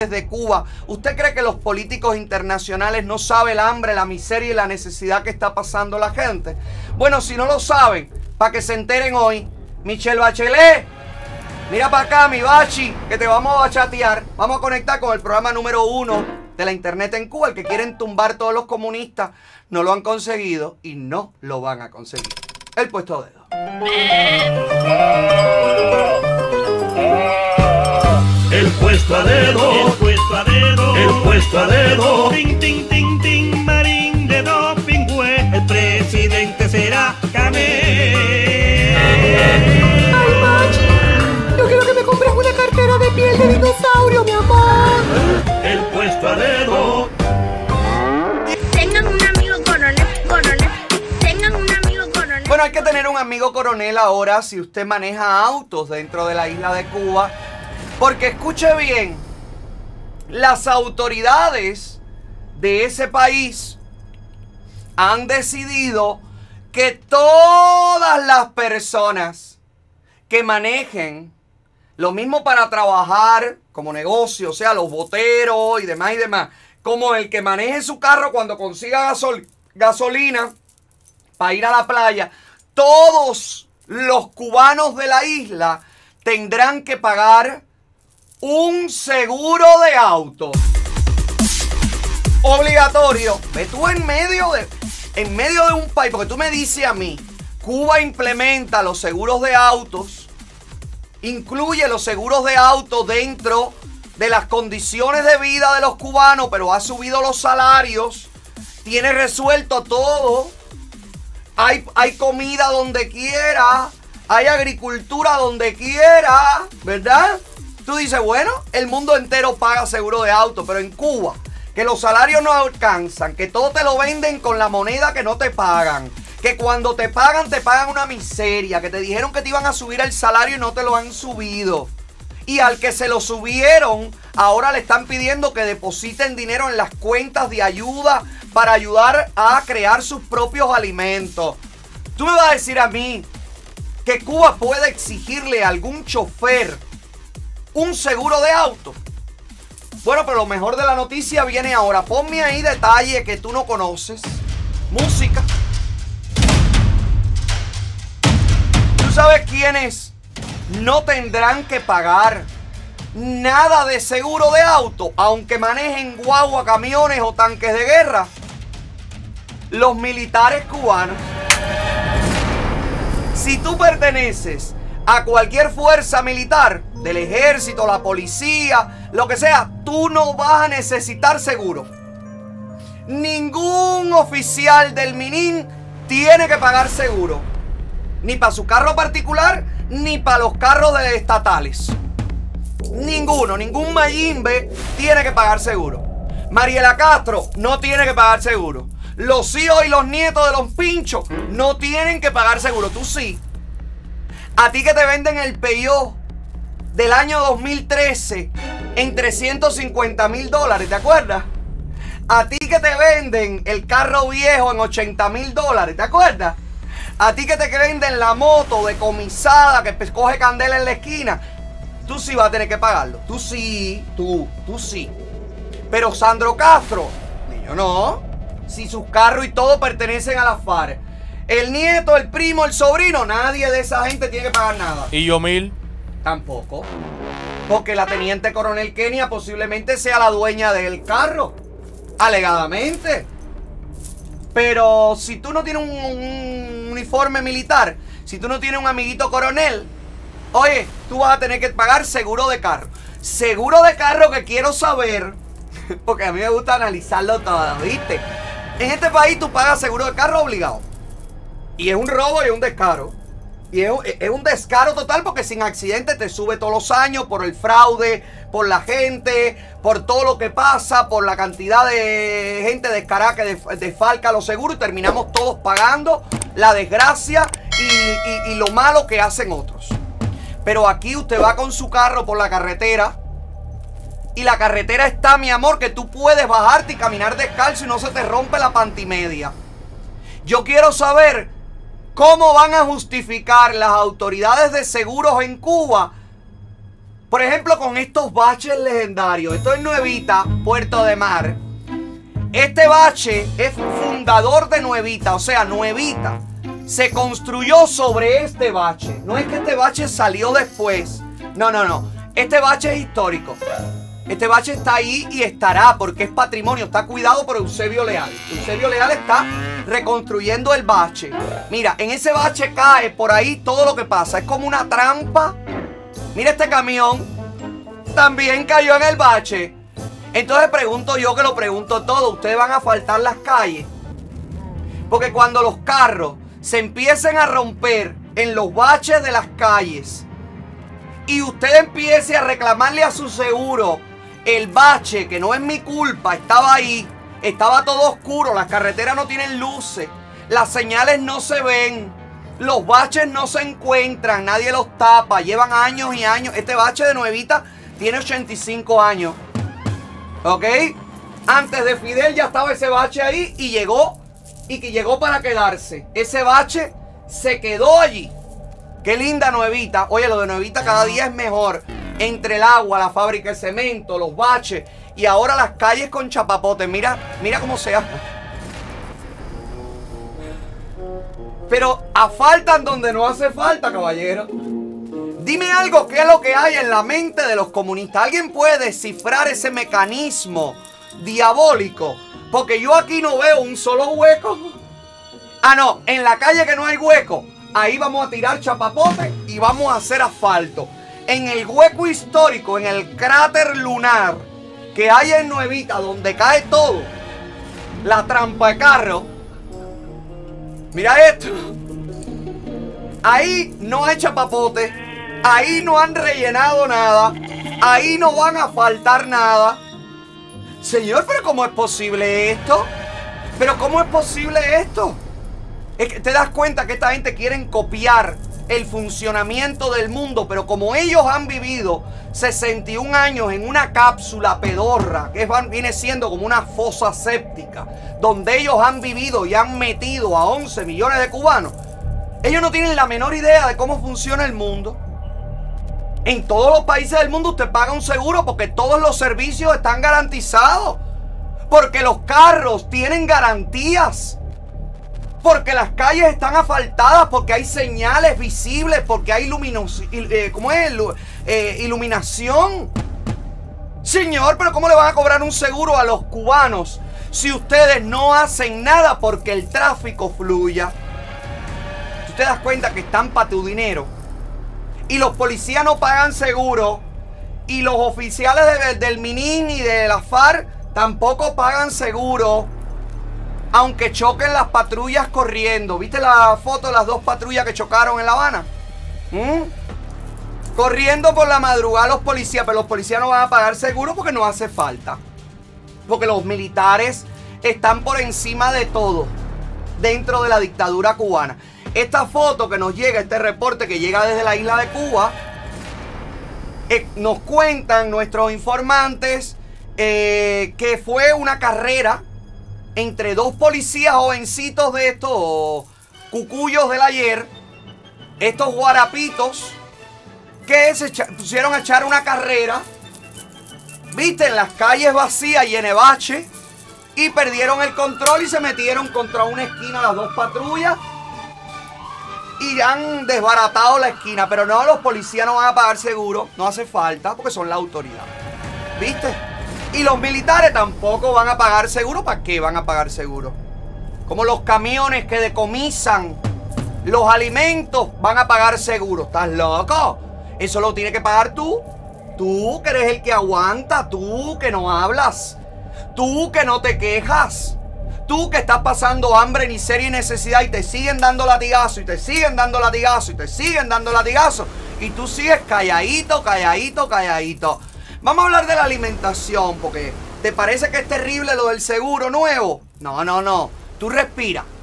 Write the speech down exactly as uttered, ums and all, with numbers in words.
de Cuba. ¿Usted cree que los políticos internacionales no saben el hambre, la miseria y la necesidad que está pasando la gente? Bueno, si no lo saben, para que se enteren hoy, Michelle Bachelet, mira para acá, mi bachi, que te vamos a chatear. Vamos a conectar con el programa número uno de la internet en Cuba. El que quieren tumbar todos los comunistas no lo han conseguido y no lo van a conseguir. El puesto a dedo. El puesto a dedo, el puesto a dedo, el puesto a dedo. Tin, tin, tin, tin, marín de doping, güey. El presidente será Camé. Ay, machi, yo quiero que me compres una cartera de piel de dinosaurio, mi amor. El puesto a dedo. Tengan un amigo coronel, coronel. Tengan un amigo coronel. Bueno, hay que tener un amigo coronel ahora si usted maneja autos dentro de la isla de Cuba. Porque escuche bien, las autoridades de ese país han decidido que todas las personas que manejen lo mismo para trabajar como negocio, o sea, los boteros y demás y demás, como el que maneje su carro cuando consiga gasol gasolina para ir a la playa, todos los cubanos de la isla tendrán que pagar un seguro de auto obligatorio. Ve tú en medio de en medio de un país, porque tú me dices a mí, Cuba implementa los seguros de autos, incluye los seguros de autos dentro de las condiciones de vida de los cubanos, pero ha subido los salarios, tiene resuelto todo, hay, hay comida donde quiera, hay agricultura donde quiera, ¿verdad? Tú dices, bueno, el mundo entero paga seguro de auto, pero en Cuba, que los salarios no alcanzan, que todo te lo venden con la moneda que no te pagan, que cuando te pagan, te pagan una miseria, que te dijeron que te iban a subir el salario y no te lo han subido. Y al que se lo subieron, ahora le están pidiendo que depositen dinero en las cuentas de ayuda para ayudar a crear sus propios alimentos. Tú me vas a decir a mí que Cuba puede exigirle a algún chofer un seguro de auto. Bueno, pero lo mejor de la noticia viene ahora. Ponme ahí detalles que tú no conoces. Música. ¿Tú sabes quiénes no tendrán que pagar nada de seguro de auto, aunque manejen guagua, camiones o tanques de guerra? Los militares cubanos. Si tú perteneces a cualquier fuerza militar, del ejército, la policía, lo que sea, tú no vas a necesitar seguro. Ningún oficial del Minin tiene que pagar seguro. Ni para su carro particular, ni para los carros de estatales. Ninguno, ningún mayimbe tiene que pagar seguro. Mariela Castro no tiene que pagar seguro. Los hijos y los nietos de los pinchos no tienen que pagar seguro. Tú sí. A ti que te venden el Peugeot del año dos mil trece en trescientos cincuenta mil dólares, ¿te acuerdas? A ti que te venden el carro viejo en ochenta mil dólares, ¿te acuerdas? A ti que te venden la moto decomisada que coge candela en la esquina, tú sí vas a tener que pagarlo. Tú sí, tú, tú sí. Pero Sandro Castro, yo no. Si sus carros y todo pertenecen a la FARC. El nieto, el primo, el sobrino, nadie de esa gente tiene que pagar nada. ¿Y Yomil? Tampoco. Porque la teniente coronel Kenia posiblemente sea la dueña del carro. Alegadamente. Pero si tú no tienes un, un uniforme militar, si tú no tienes un amiguito coronel, oye, tú vas a tener que pagar seguro de carro. Seguro de carro que quiero saber, porque a mí me gusta analizarlo todo, ¿viste? En este país tú pagas seguro de carro obligado. Y es un robo y es un descaro. Y es, es un descaro total porque sin accidente te sube todos los años por el fraude, por la gente, por todo lo que pasa, por la cantidad de gente descarada que desfalca los seguros y terminamos todos pagando la desgracia y, y, y lo malo que hacen otros. Pero aquí usted va con su carro por la carretera y la carretera está, mi amor, que tú puedes bajarte y caminar descalzo y no se te rompe la pantimedia. Yo quiero saber ¿cómo van a justificar las autoridades de seguros en Cuba Por ejemplo, con estos baches legendarios. Esto es Nuevita, Puerto de Mar. Este bache es fundador de Nuevita, o sea, Nuevita se construyó sobre este bache. No es que este bache salió después. No, no, no. Este bache es histórico. Este bache está ahí y estará porque es patrimonio. Está cuidado por Eusebio Leal. Eusebio Leal está reconstruyendo el bache. Mira, en ese bache cae por ahí todo lo que pasa. Es como una trampa. Mira este camión. También cayó en el bache. Entonces pregunto yo que lo pregunto todo. ¿Ustedes van a asfaltar las calles? Porque cuando los carros se empiecen a romper en los baches de las calles y usted empiece a reclamarle a su seguro el bache, que no es mi culpa, estaba ahí, estaba todo oscuro, las carreteras no tienen luces, las señales no se ven, los baches no se encuentran, nadie los tapa, llevan años y años. Este bache de Nuevita tiene ochenta y cinco años. ¿Ok? Antes de Fidel ya estaba ese bache ahí y llegó, y que llegó para quedarse. Ese bache se quedó allí. Qué linda Nuevita. Oye, lo de Nuevita cada día es mejor. Entre el agua, la fábrica de cemento, los baches y ahora las calles con chapapotes. Mira, mira cómo se hace. Pero asfaltan donde no hace falta, caballero. Dime algo, ¿qué es lo que hay en la mente de los comunistas? ¿Alguien puede descifrar ese mecanismo diabólico? Porque yo aquí no veo un solo hueco. Ah, no, en la calle que no hay hueco, ahí vamos a tirar chapapote y vamos a hacer asfalto. En el hueco histórico, en el cráter lunar que hay en Nuevita, donde cae todo, la trampa de carro. Mira esto. Ahí no hay chapapote. Ahí no han rellenado nada. Ahí no van a faltar nada. Señor, pero ¿cómo es posible esto? ¿Pero cómo es posible esto? Es que te das cuenta que esta gente quiere copiar el funcionamiento del mundo, pero como ellos han vivido sesenta y un años en una cápsula pedorra, que es, viene siendo como una fosa séptica, donde ellos han vivido y han metido a once millones de cubanos, ellos no tienen la menor idea de cómo funciona el mundo. En todos los países del mundo usted paga un seguro porque todos los servicios están garantizados. Porque los carros tienen garantías. Porque las calles están asfaltadas, porque hay señales visibles, porque hay luminos, eh, ¿cómo es? Eh, iluminación. Señor, pero ¿cómo le van a cobrar un seguro a los cubanos si ustedes no hacen nada porque el tráfico fluya? Tú te das cuenta que están para tu dinero. Y los policías no pagan seguro. Y los oficiales de, del MININ y de la FARC tampoco pagan seguro. Aunque choquen las patrullas corriendo. ¿Viste la foto de las dos patrullas que chocaron en La Habana? ¿Mm? Corriendo por la madrugada los policías. Pero los policías no van a pagar seguro porque no hace falta. Porque los militares están por encima de todo dentro de la dictadura cubana. Esta foto que nos llega, este reporte que llega desde la isla de Cuba, eh, nos cuentan nuestros informantes eh, que fue una carrera entre dos policías jovencitos de estos cucuyos del ayer, estos guarapitos, que se pusieron a echar una carrera, viste, en las calles vacías y en Evache, y perdieron el control y se metieron contra una esquina las dos patrullas. Y han desbaratado la esquina. Pero no, los policías no van a pagar seguro. No hace falta porque son la autoridad. ¿Viste? Y los militares tampoco van a pagar seguro. ¿Para qué van a pagar seguro? Como los camiones que decomisan los alimentos van a pagar seguro. ¿Estás loco? Eso lo tienes que pagar tú. Tú que eres el que aguanta. Tú que no hablas. Tú que no te quejas. Tú que estás pasando hambre, miseria y necesidad y te siguen dando latigazo y te siguen dando latigazo y te siguen dando latigazo y tú sigues calladito, calladito, calladito. Vamos a hablar de la alimentación porque ¿te parece que es terrible lo del seguro nuevo? No, no, no. Tú respira.